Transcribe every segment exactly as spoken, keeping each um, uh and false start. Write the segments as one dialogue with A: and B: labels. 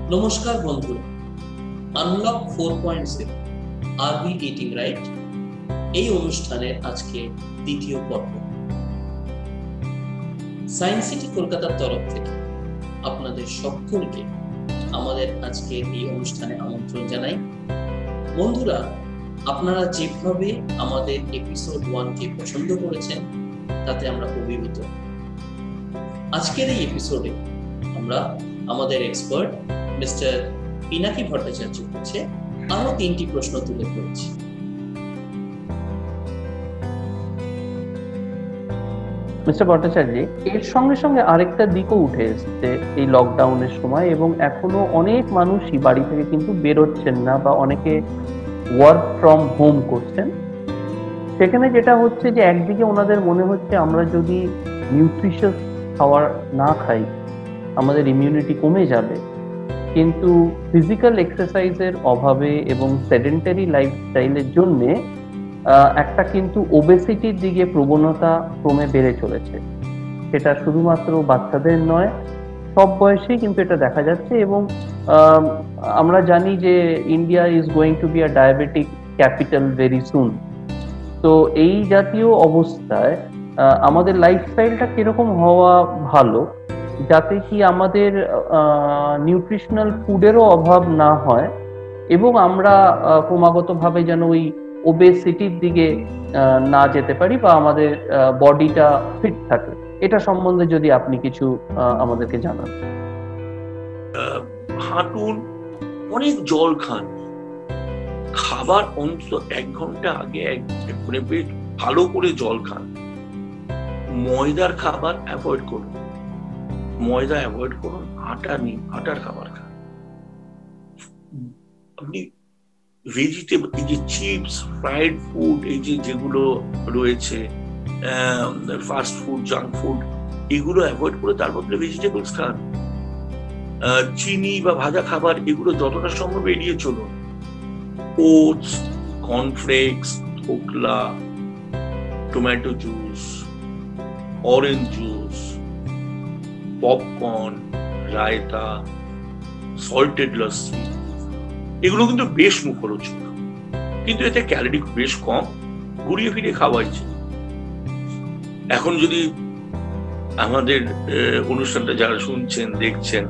A: নমস্কার বন্ধুরা, unlock four point zero are we eating right এই অনুষ্ঠানের আজকে দ্বিতীয় পর্ব। সায়েন্স সিটি কলকাতার তরফ থেকে আপনাদের সকলকে আমাদের আজকে এই অনুষ্ঠানে আমন্ত্রণ জানাই। বন্ধুরা, আপনারা যেভাবে আমাদের এপিসোড ওয়ানকে পছন্দ করেছেন তাতে আমরা অভিভূত। আজকের এই এপিসোডে আমরা আমাদের এক্সপার্ট মিস্টার পিনাকি ভট্টাচার্য কাছে আরো তিনটি প্রশ্ন তুলে ধরেছি।
B: মিস্টার ভট্টাচার্য, এর সঙ্গে সঙ্গে আরেকটা দিকও উঠে এসেছে এই লকডাউনের সময়, এবং এখনো অনেক মানুষই বাড়ি থেকে কিন্তু বেরোচ্ছেন না বা অনেকে ওয়ার্ক ফ্রম হোম করছেন। সেখানে যেটা হচ্ছে যে একদিকে ওনাদের মনে হচ্ছে আমরা যদি নিউট্রিশিয়াস খাবার না খাই আমাদের ইমিউনিটি কমে যাবে, কিন্তু ফিজিক্যাল এক্সারসাইজের অভাবে এবং সেডেন্টারি লাইফস্টাইলের জন্যে একটা কিন্তু ওবেসিটির দিকে প্রবণতা ক্রমে বেড়ে চলেছে। সেটা শুধুমাত্র বাচ্চাদের নয়, সব বয়সেই কিন্তু এটা দেখা যাচ্ছে। এবং আমরা জানি যে India is going to be a diabetic capital very soon. তো এই জাতীয় অবস্থায় আমাদের লাইফস্টাইলটা কিরকম হওয়া ভালো, যাতে কি আমাদের নিউট্রিশনাল ফুডেরও অভাব না হয় এবং আমরা ক্রমাগতভাবে যেন ওই ওবেসিটির দিকে না যেতে পারি বা আমাদের বডিটা ফিট থাকে, এটা সম্বন্ধে যদি আপনি কিছু আমাদেরকে জানান।
C: হাঁটুন, অনেক জল খান, খাবার অন্তত এক ঘন্টা আগে মানে বেশ ভালো করে জল খান। ময়দার খাবার অ্যাভয়েড করুন, ময়দা অ্যাভয়েড করুন, আটা নিন, আটার খাবার খান। আপনি ভেজিটেবল, এই যে চিপস, ফ্রাইড ফুড, এই যে যেগুলো রয়েছে ফাস্ট ফুড, জাঙ্ক ফুড, এগুলো অ্যাভয়েড করে তার বদলে ভেজিটেবলস খান। চিনি বা ভাজা খাবার এগুলো যতটা সম্ভব এড়িয়ে চলুন। Oats, cornflakes, dhokla, tomato juice, orange juice, popcorn, raita, salted lassi, এগুলো কিন্তু বেশ মুখরোচক, কিন্তু এতে ক্যালোরি বেশ কম, ঘুরিয়ে ফিরে খাওয়া যায়। এখন যদি আমাদের অনুষ্ঠানটা যারা শুনছেন দেখছেন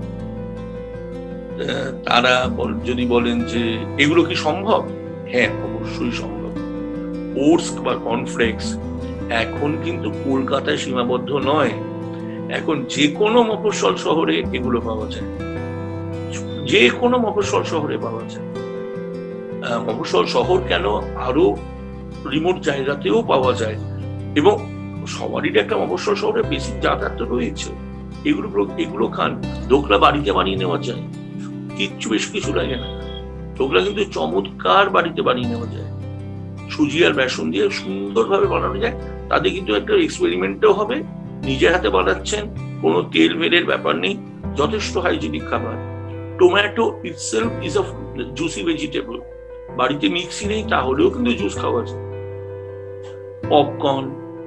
C: তারা যদি বলেন যে এগুলো কি সম্ভব, হ্যাঁ অবশ্যই সম্ভব। ওটস বা কর্নফ্লেক্স এখন কিন্তু কলকাতায় সীমাবদ্ধ নয়, এখন যে কোনো মফস্বল শহরে এগুলো পাওয়া যায়, যে কোনো মফস্বল শহরে পাওয়া যায়। মফস্বল শহর কেন, আরো রিমোট জায়গাতেও পাওয়া যায়, এবং সবারই একটা মফস্বল শহরে বেশি যাতায়াত রয়েছে। এগুলো এগুলো খান। ধোকলা বাড়িতে বানিয়ে নেওয়া যায়, কিচ্ছু বেশ কিছু লাগে না। ধোকলা কিন্তু চমৎকার বাড়িতে বানিয়ে নেওয়া যায়, সুজি আর বেসন দিয়ে সুন্দরভাবে বানানো যায়। তাতে কিন্তু একটা এক্সপেরিমেন্টও হবে, নিজের হাতে বানাচ্ছেন, কোনো তেল মেলের ব্যাপার নেই, যথেষ্ট হাইজেনিক খাবার। Tomato itself is a juicy vegetable, বাড়িতে মিক্সি নেই তাহলেও কিন্তু জুস খাওয়া যায়। পপকর্ন,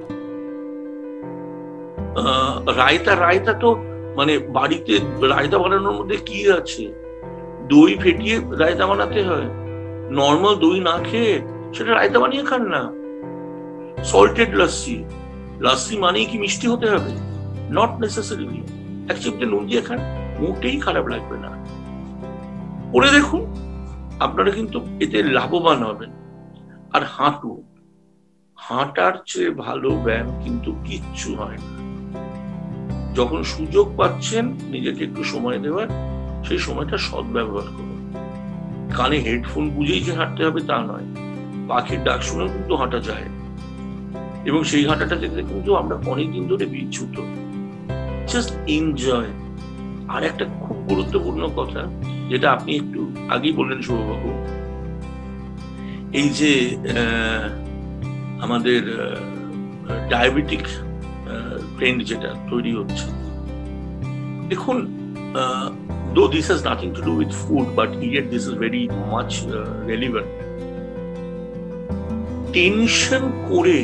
C: রায়তা, রায়তা তো মানে বাড়িতে রায়তা বানানোর মধ্যে কি আছে, দই ফেটিয়ে রায়তা বানাতে হয়, নর্মাল দই না খেয়ে সেটা রায়তা বানিয়ে খান না। সল্টেড লস্যি, লস্যি মানেই কি মিষ্টি হতে হবে? Not necessarily. এক চিমটে নুন দিয়ে খান, মোটেই খারাপ লাগবে না। করে দেখুন, আপনারা কিন্তু এতে লাভবান হবেন। আর হাঁটুন, হাঁটার চেয়ে ভালো ব্যায়াম কিন্তু কিচ্ছু হয় না। যখন সুযোগ পাচ্ছেন নিজেকে একটু সময় দেওয়ার, সেই সময়টা সদ্ব্যবহার করুন। কানে হেডফোন বুঝেই যে হাঁটতে হবে তা নয়, পাখির ডাক শুনেও কিন্তু হাঁটা যায়, এবং সেই হাঁটাটা থেকে কিন্তু আমরা অনেকদিন ধরে বিচ্যুত। Just enjoy. আর একটা খুব গুরুত্বপূর্ণ কথা, যেটা আপনি একটু আগেই বললেন শুভবাবু, এই যে আমাদের ডায়াবেটিক ট্রেন্ড যেটা তৈরি হচ্ছে, দেখুন, though this has nothing to do with food, but yet this is very much uh, relevant. Tension করে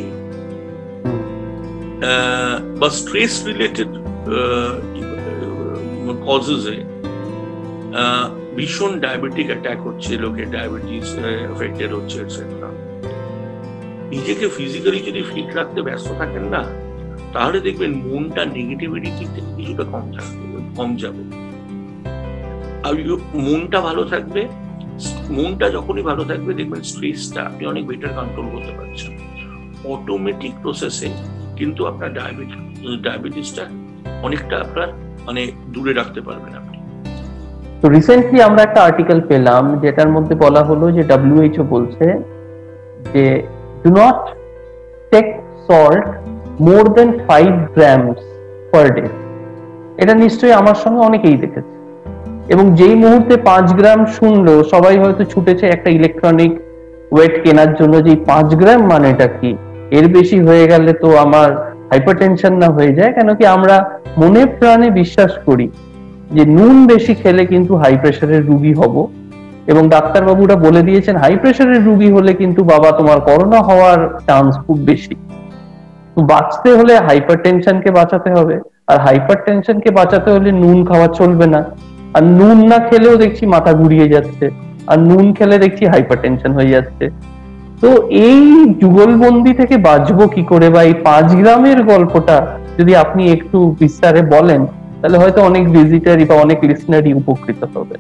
C: বা স্ট্রেস রিলেটেড কজেসে ভীষণ ডায়াবেটিক অ্যাটাক হচ্ছে, লোকের ডায়াবেটিস এফেক্টেড হচ্ছে এটসেট্রা। নিজেকে ফিজিক্যালি যদি ফিট রাখতে ব্যস্ত থাকেন না, তাহলে দেখবেন মনটা নেগেটিভিটি দিক থেকে কিছুটা কম থাকবে, কম যাবে। আর মনটা ভালো থাকবে, মনটা যখনই ভালো থাকবে দেখবেন স্ট্রেসটা আপনি অনেক বেটার কন্ট্রোল করতে পারছেন। অটোমেটিক প্রসেসে কিন্তু আপনার ডায়াবেটিস ডায়াবেটিসটা অনেকটা আপনার মানে দূরে রাখতে পারবেন আপনি।
B: তো রিসেন্টলি আমরা একটা আর্টিকেল পেলাম যেটার মধ্যে বলা হলো যে ডব্লিউএইচও বলছে যে do not take salt more than five grams per day. এটা নিশ্চয়ই আমার সঙ্গে অনেকেই দেখেছে, এবং যেই মুহূর্তে পাঁচ গ্রাম শুনলো সবাই হয়তো ছুটেছে একটা ইলেকট্রনিক ওয়েট কেনার জন্য, যে পাঁচ গ্রাম মানেটা কি, এর বেশি হয়ে গেলে তো আমার হাইপারটেনশন না হয়ে যায়। কেন কি আমরা মনে প্রাণে বিশ্বাস করি যে নুন বেশি খেলে কিন্তু হাই প্রেশারের রুগী হব, এবং ডাক্তারবাবুরা বলে দিয়েছেন হাই প্রেশারের রুগী হলে কিন্তু বাবা তোমার করোনা হওয়ার চান্স খুব বেশি। তো বাঁচতে হলে হাইপার টেনশনকে বাঁচাতে হবে, আর হাইপার টেনশনকে বাঁচাতে হলে নুন খাওয়া চলবে না। আর নুন না খেলেও দেখছি মাথা ঘুরিয়ে যাচ্ছে, আর নুন খেলে দেখছি হাইপার টেনশন হয়ে যাচ্ছে। তো এই যুগলবন্দি থেকে বাঁচবো কি করে, বা এই পাঁচ গ্রামের গল্পটা যদি আপনি একটু বিস্তারে বলেন, তাহলে হয়তো অনেক ভিজিটারই বা অনেক লিসনারই উপকৃত হবে।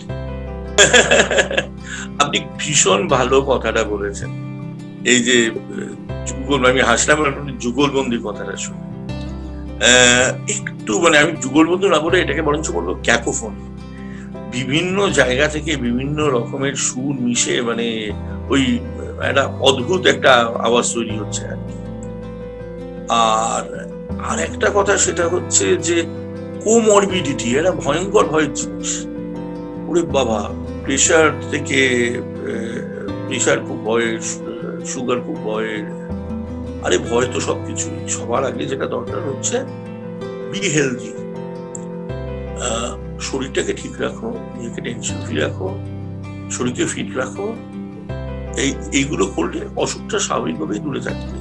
C: আপনি ভীষণ ভালো কথাটা বলেছেন। এই যে যুগল, আমি হাসলাম যুগলবন্দি কথাটা শুনে। একটু মানে আমি যুগলবন্দি না বলে এটাকে বরঞ্চ বলবো ক্যাকোফোনি। বিভিন্ন জায়গা থেকে বিভিন্ন রকমের সুর মিশে মানে ওই একটা অদ্ভুত একটা আওয়াজ তৈরি হচ্ছে আর কি। আর আর একটা কথা সেটা হচ্ছে যে কোমরবিডিটি, এটা ভয়ঙ্কর ভয়ের জিনিস। ওরে বাবা, প্রেশার থেকে প্রেশার খুব ভয়ের, সুগার খুব ভয়ের। আরে ভয় তো সবকিছুই। সবার আগে যেটা দরকার হচ্ছে বি হেলদি, শরীরটাকে ঠিক রাখো, নিজেকে টেনশন ফ্রি রাখো, শরীরকে ফিট রাখো। এই এইগুলো করলে অসুখটা স্বাভাবিকভাবেই দূরে থাকবে।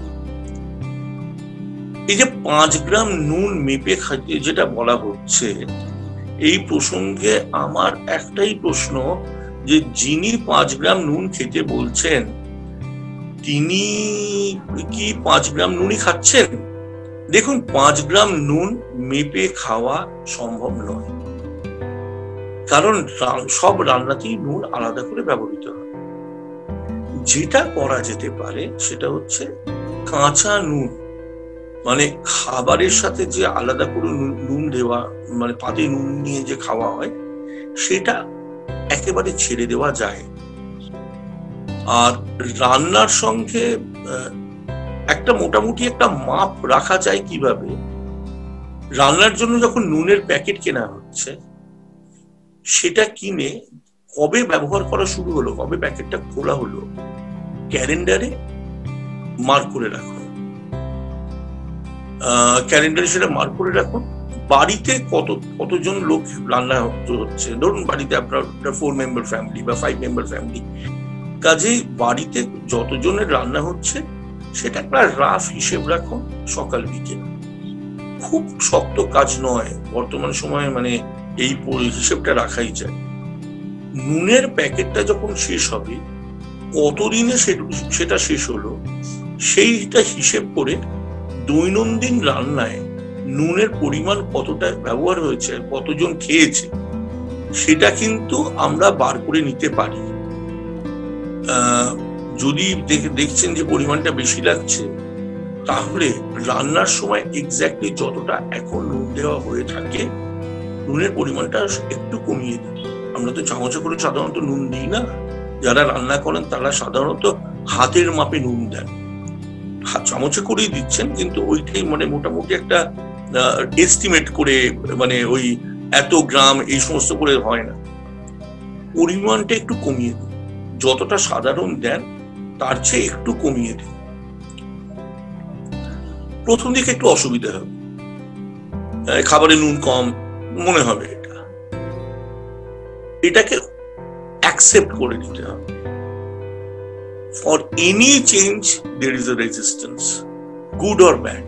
C: এই যে পাঁচ গ্রাম নুন মেপে খাইতে যেটা বলা হচ্ছে, এই প্রসঙ্গে আমার একটাই প্রশ্ন, যে যিনি পাঁচ গ্রাম নুন খেতে বলছেন তিনি কি পাঁচ গ্রাম নুনই খাচ্ছেন? দেখুন, পাঁচ গ্রাম নুন মেপে খাওয়া সম্ভব নয়, কারণ সব রান্নাতেই নুন আলাদা করে ব্যবহৃত হয়। যেটা করা যেতে পারে সেটা হচ্ছে কাঁচা নুন, মানে খাবারের সাথে যে আলাদা করে নুন দেওয়া, মানে পাতে নুন নিয়ে যে খাওয়া হয়, সেটা একেবারে ছেড়ে দেওয়া যায়। আর রান্নার সঙ্গে একটা মোটামুটি একটা মাপ রাখা যায় কিভাবে? রান্নার জন্য যখন নুনের প্যাকেট কেনা হচ্ছে, সেটা কিনে কবে ব্যবহার করা শুরু হলো, কবে প্যাকেটটা খোলা হলো, ক্যালেন্ডারে মার্ক করে রাখুন। ক্যালেন্ডারে সেটা মার্ক করে রাখুন। বাড়িতে কত কতজন লোক রান্না হচ্ছে, ধরুন বাড়িতে আপনার ফোর মেম্বার ফ্যামিলি বা ফাইভ মেম্বার ফ্যামিলি, কাজেই বাড়িতে যতজনের রান্না হচ্ছে সেটা একটা রাফ হিসেব রাখুন সকাল বিকেল। খুব শক্ত কাজ নয় বর্তমান সময়ে, মানে এই হিসেবটা রাখাই যায়। নুনের প্যাকেটটা যখন শেষ হবে, কতদিনে সেটা শেষ হলো, সেইটা হিসেব করে দৈনন্দিন রান্নায় নুনের পরিমাণ কতটা ব্যবহার হয়েছে, কতজন খেয়েছে, সেটা কিন্তু আমরা বার করে নিতে পারি। যদি দেখছেন যে পরিমাণটা বেশি লাগছে, তাহলে রান্নার সময় এক্স্যাক্টলি যতটা এখন নুন দেওয়া হয়ে থাকে, নুনের পরিমাণটা একটু কমিয়ে দিই। আমরা তো চামচে করে সাধারণত নুন দিই না। যারা রান্না করেন তারা সাধারণত হাতের মাপে নুন দেন, চামচে করেই দিচ্ছেন, কিন্তু ওইটাই মানে মোটামুটি একটা এস্টিমেট করে, মানে ওই এত গ্রাম এই সমস্ত করে হয় না। পরিমাণটা একটু কমিয়ে দিন, যতটা সাধারণ দেন তার চেয়ে একটু কমিয়ে দিন। প্রথম দিকে একটু অসুবিধা হবে, খাবারে নুন কম মনে হবে, এটা এটাকে অ্যাকসেপ্ট করে নিতে হবে। For any change there is a resistance, good or bad.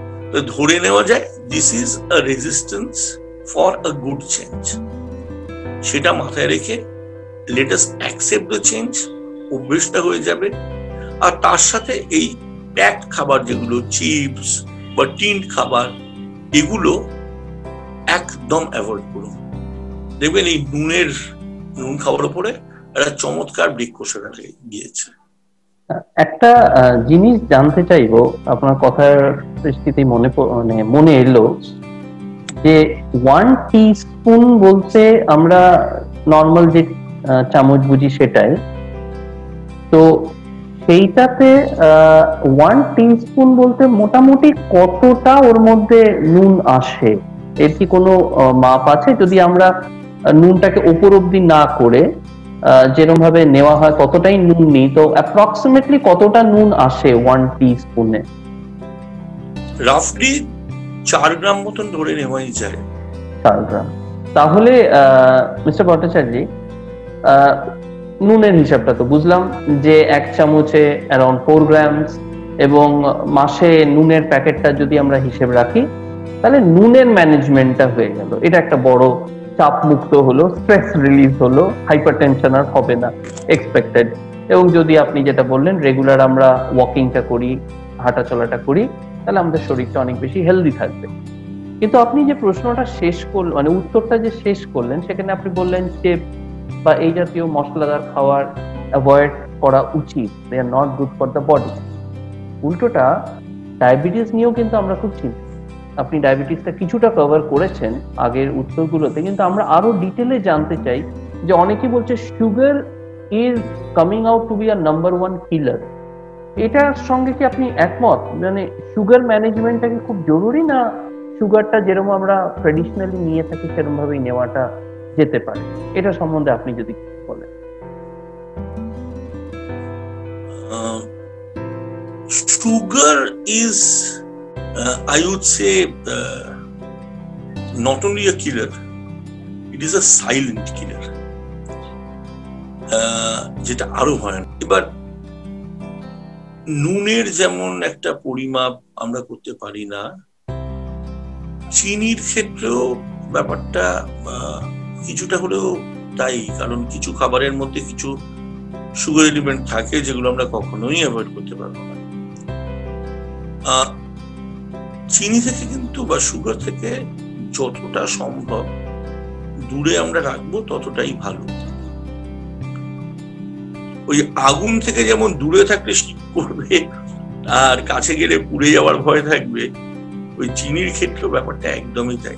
C: ধরে নেওয়া যায় this is a resistance for a good change. সেটা মাথায় রেখে let us accept the change, অভ্যেসটা হয়ে যাবে। আর তার সাথে এই প্যাকড খাবার যেগুলো চিপস বা টিন্ড খাবার, এগুলো একদম অ্যাভয়েড করুন। দেখবেন এই নুনের নুন খাওয়ার উপরে একটা চমৎকার ব্রেক কোষে গিয়েছে।
B: একটা জিনিস জানতে চাইবো, আপনার কথার দৃষ্টিতে মনে মানে মনে এলো যে ওয়ান টিস্পুন বলতে আমরা নর্মাল যে চামচ বুঝি সেটাই, তো সেইটাতে ওয়ান টিস্পুন বলতে মোটামুটি কতটা ওর মধ্যে নুন আসে? এর কি কোনো মাপ আছে? যদি আমরা নুনটাকে ওপর অব্দি না করে যেরকম ভাবে নেওয়া হয় ততটাই নুন নিই, তো অ্যাপ্রক্সিমেটলি কতটা নুন আসে ওয়ান টিস্পুনে?
C: রাফলি চার গ্রাম মতন ধরে নেওয়াই যায়।
B: চার গ্রাম। তাহলে মিস্টার ভট্টাচার্য, নুনের হিসাবটা তো বুঝলাম যে এক চামচে অ্যারাউন্ড ফোর গ্রামস, এবং মাসে নুনের প্যাকেটটা যদি আমরা হিসেব রাখি তাহলে নুনের ম্যানেজমেন্টটা হয়ে গেল। এটা একটা বড় চাপ মুক্ত হলো, স্ট্রেস রিলিজ হলো, হাইপারটেনশন আর হবে না এক্সপেক্টেড। এবং যদি আপনি যেটা বললেন রেগুলার আমরা ওয়াকিংটা করি, হাঁটা চলাটা করি, তাহলে আমাদের শরীরটা অনেক বেশি হেলদি থাকবে। কিন্তু আপনি যে প্রশ্নটা শেষ করলেন, মানে উত্তরটা যে শেষ করলেন, সেখানে আপনি বললেন চিপস বা এই জাতীয় মশলাদার খাবার অ্যাভয়েড করা উচিত, they are not good for the body. উল্টোটা ডায়াবেটিস নিয়েও কিন্তু আমরা খুব চিন্তিত। আপনি ডায়াবেটিসটা কিছুটা কভার করেছেন আগের উত্তরগুলোতে, কিন্তু আমরা আরো ডিটেলে জানতে চাই যে অনেকে বলছে sugar is coming out to be a number one killer. এটার সঙ্গে কি আপনি একমত? মানে সুগার ম্যানেজমেন্টটা কি খুব জরুরি, না সুগারটা যেরকম আমরা ট্রেডিশনালি নিয়ে থাকি সেরকম ভাবেই নেওয়াটা যেতে পারে? এটা সম্বন্ধে আপনি যদি বলেন।
C: Sugar is Uh, I would say uh, not only a killer, it is a silent killer. Uh, যেটা আরো হয়। এবার নুনের যেমন একটা পরিমাপ আমরা করতে পারি না, চিনির ক্ষেত্রেও ব্যাপারটা কিছুটা হলেও তাই। কারণ কিছু খাবারের মধ্যে কিছু সুগার এলিমেন্ট থাকে যেগুলো আমরা কখনোই অ্যাভয়েড করতে পারবো না। চিনি থেকে কিন্তু বা সুগার থেকে যতটা সম্ভব দূরে আমরা রাখবো ততটাই ভালো। ওই আগুন থেকে যেমন দূরে থাকলে শীত করবে আর কাছে গেলে পুড়ে যাওয়ার ভয় থাকবে, ওই চিনির ক্ষেত্রে ব্যাপারটা একদমই তাই।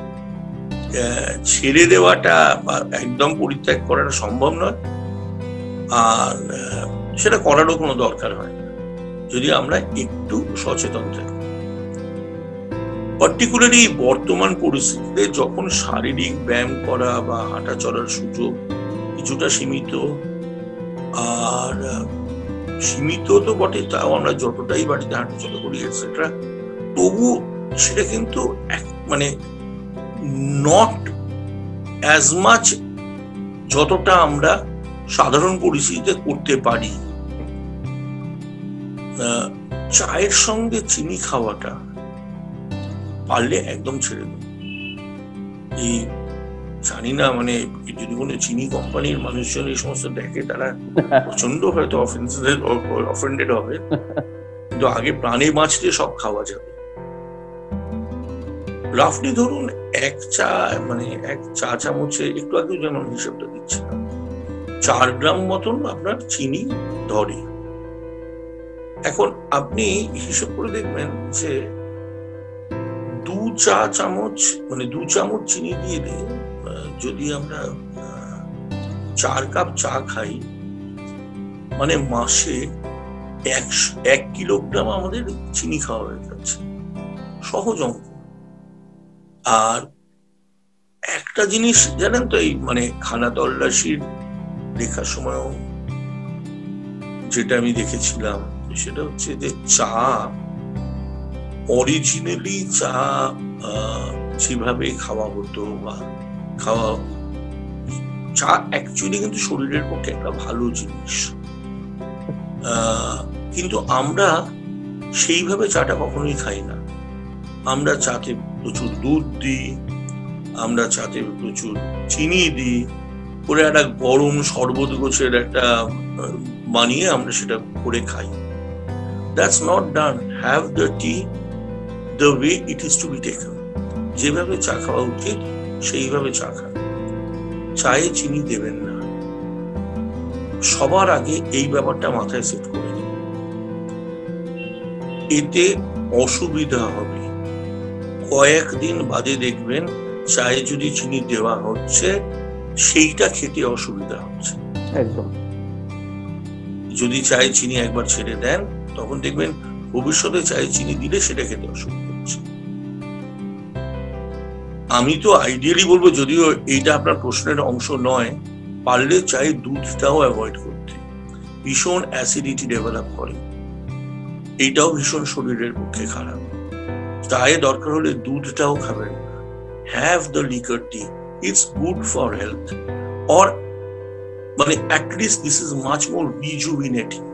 C: ছেড়ে দেওয়াটা বা একদম পরিত্যাগ করাটা সম্ভব নয়, আর সেটা করারও কোনো দরকার হয় না যদি আমরা একটু সচেতন থাকি। পার্টিকুলারলি বর্তমান পরিস্থিতিতে যখন শারীরিক ব্যায়াম করা বা হাঁটা চলার সুযোগ কিছুটা সীমিত, আর সীমিত তো বটে, তাও আমরা যতটাই বাড়িতে হাঁটা চলা করি এটসেট্রা, তবু সেটা কিন্তু মানে নট অ্যাজ মাচ যতটা আমরা সাধারণ পরিস্থিতিতে করতে পারি। চায়ের সঙ্গে চিনি খাওয়াটা পারলে একদম ছেড়ে দেব। এই জানি না, মানে যদি কোনো চিনি কোম্পানির মানুষজন এই সমস্ত দেখে তারা প্রচন্ড হয়তো অফেন্ডেড হবে, কিন্তু আগে প্রাণে বাঁচতে সব খাওয়া যাবে। রাফলি ধরুন এক চা মানে এক চা চামচে, একটু আগে যেমন হিসেবটা দিচ্ছিলাম, চার গ্রাম মতন আপনার চিনি ধরে। এখন আপনি হিসেব করে দেখবেন যে দু চা চামচ মানে দু চামচ চিনি দিয়ে যদি আমরা চার কাপ চা খাই, মানে মাসে এক কিলোগ্রাম আমাদের চিনি খাওয়া হয়ে যাচ্ছে। সহজ অঙ্ক। আর একটা জিনিস জানেন তো, এই মানে খানা তল্লাশির লেখার সময়ও যেটা আমি দেখেছিলাম সেটা হচ্ছে যে চা অরিজিনালি চা যেভাবে খাওয়া হতো বা খাওয়া, চা অ্যাকচুয়ালি কিন্তু শরীরের পক্ষে একটা ভালো জিনিস, কিন্তু আমরা সেইভাবে চাটা কখনোই খাই না। আমরা চাতে প্রচুর দুধ দিই, আমরা চাতে প্রচুর চিনি দিই, করে একটা গরম শরবত গোছের একটা বানিয়ে আমরা সেটা করে খাই। That's not done. Have the tea the way it is to be taken. যেভাবে চা খাওয়া উচিত সেইভাবে চা খান। চায়ে চিনি দেবেন না। সবার আগে এই ব্যাপারটা মাথায় সেট করে দিন। এতে অসুবিধা হবে। কয়েকদিন বাদে দেখবেন চায়ে যদি চিনি দেওয়া হচ্ছে সেইটা খেতে অসুবিধা হচ্ছে।
B: একদম।
C: যদি চায়ে চিনি একবার ছেড়ে দেন তখন দেখবেন ভবিষ্যতে চায়ে চিনি দিলে সেটা খেতে অসুবিধা হচ্ছে। আমি তো আইডিয়ালি বলবো, যদিও এইটা আপনার প্রশ্নের অংশ নয়, পারলে চায়ে দুধটাও অ্যাভয়েড করতে। ভীষণ অ্যাসিডিটি ডেভেলপ করে, এইটাও ভীষণ শরীরের পক্ষে খারাপ। চায়ে দরকার হলে দুধটাও খাবেন। Have the liquor tea, it's good for health, or মানে at least this is much more rejuvenating.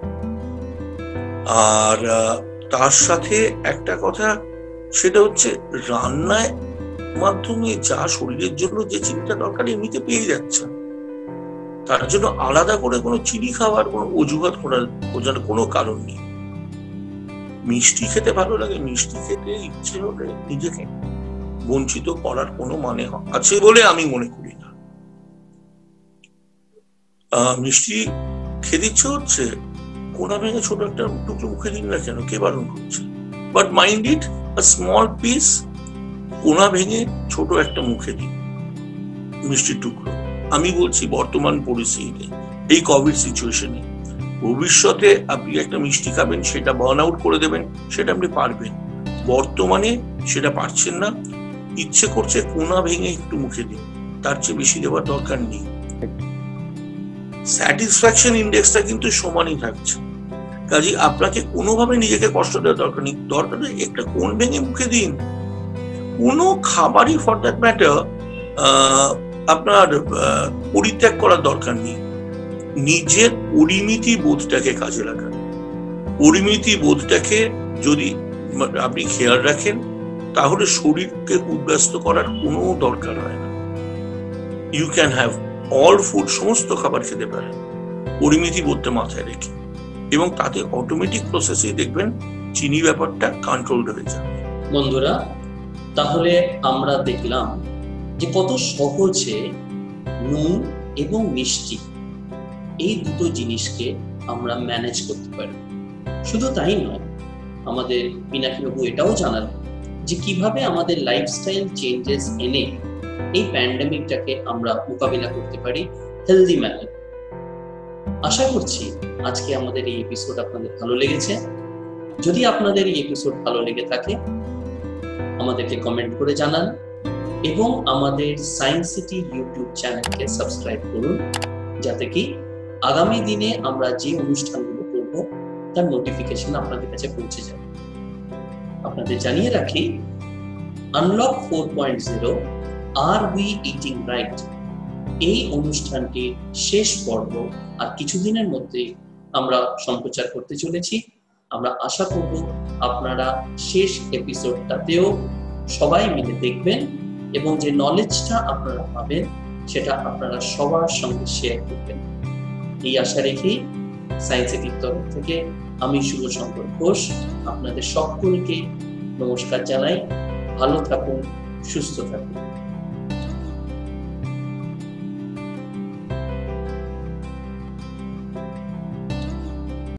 C: আর তার সাথে একটা কথা, সেটা হচ্ছে রান্নায় মাধ্যমে যা শরীরের জন্য যে চিনিটা দরকার এমনিতে পেয়ে যাচ্ছে, তার জন্য আলাদা করে কোনো চিনি খাওয়ার কোনো অজুহাত করার বোঝার কোনো কারণ নেই। মিষ্টি খেতে ভালো লাগে, মিষ্টি খেতে ইচ্ছে হলে নিজেকে বঞ্চিত করার কোনো মানে আছে বলে আমি মনে করি না। আহ মিষ্টি খেতে ইচ্ছে হচ্ছে, কোনা ভেঙে ছোট একটা টুকরো মুখে দিন না কেন, কে বারণ করছে? But mind it, a small piece, কোনা ভেঙে ছোট একটা মুখে দিন মিষ্টির টুকরো। আমি বলছি বর্তমান পরিস্থিতিতে, এই কোভিড সিচুয়েশনে, ভবিষ্যতে আপনি একটা মিষ্টি খাবেন, সেটা বার্ন আউট করে দেবেন, সেটা আপনি পারবেন। বর্তমানে সেটা পারছেন না, ইচ্ছে করছে কোনা ভেঙে একটু মুখে দিন, তার চেয়ে বেশি দেওয়ার দরকার নেই। স্যাটিসফ্যাকশন ইন্ডেক্সটা কিন্তু সমানই থাকছে। কাজে আপনাকে কোনোভাবে নিজেকে কষ্ট দেওয়ার দরকার নেই। দরকার নেই একটা কোন ভেঙে মুখে দিন। কোনো খাবারই ফর দ্যাট ম্যাটার আপনার পরিত্যাগ করার দরকার নেই। নিজের পরিমিতি বোধটাকে কাজে লাগান। পরিমিতি বোধটাকে যদি আপনি খেয়াল রাখেন, তাহলে শরীরকে উদ্ব্যস্ত করার কোনো দরকার হয় না। You can have all food, সমস্ত খাবার খেতে পারেন পরিমিতি বোধটা মাথায় রেখে, এবং তাতে অটোমেটিক প্রসেসে দেখবেন চিনি ব্যাপারটা কন্ট্রোল হয়ে যাবে।
A: বন্ধুরা, তাহলে আমরা দেখলাম যে কত সহজে নুন এবং মিষ্টি এই দুটো জিনিসকে আমরা ম্যানেজ করতে পারি। শুধু তাই নয়, আমাদের পিনাকি বাবু এটাও জানালেন যে কিভাবে আমাদের লাইফস্টাইল চেঞ্জেস এনে এই প্যান্ডেমিকটাকে আমরা মোকাবিলা করতে পারি হেলদি ম্যানার। আশা করছি আজকে আমাদের এই এপিসোড আপনাদের ভালো লেগেছে। যদি আপনাদের এই এপিসোড ভালো লেগে থাকে আমাদেরকে কমেন্ট করে জানান, এবং আমাদের সায়েন্স সিটি ইউটিউব চ্যানেলকে সাবস্ক্রাইব করুন, যাতে কি আগামী দিনে আমরা যে অনুষ্ঠানগুলো করব তার নোটিফিকেশন আপনাদের কাছে পৌঁছে যায়। আপনাদের জানিয়ে রাখি, unlock four point zero are we eating right এই অনুষ্ঠানটির শেষ পর্ব আর কিছুদিনের মধ্যেই আমরা সম্প্রচার করতে চলেছি। আমরা আশা করব আপনারা শেষ এপিসোডটাতেও সবাই মিলে দেখবেন, এবং যে নলেজটা আপনারা পাবেন সেটা আপনারা সবার সঙ্গে শেয়ার করবেন। এই আশা রেখেই সায়েন্স সিটির তরফ থেকে আমি শুভশঙ্কর ঘোষ আপনাদের সকলকে নমস্কার জানাই। ভালো থাকুন, সুস্থ থাকুন।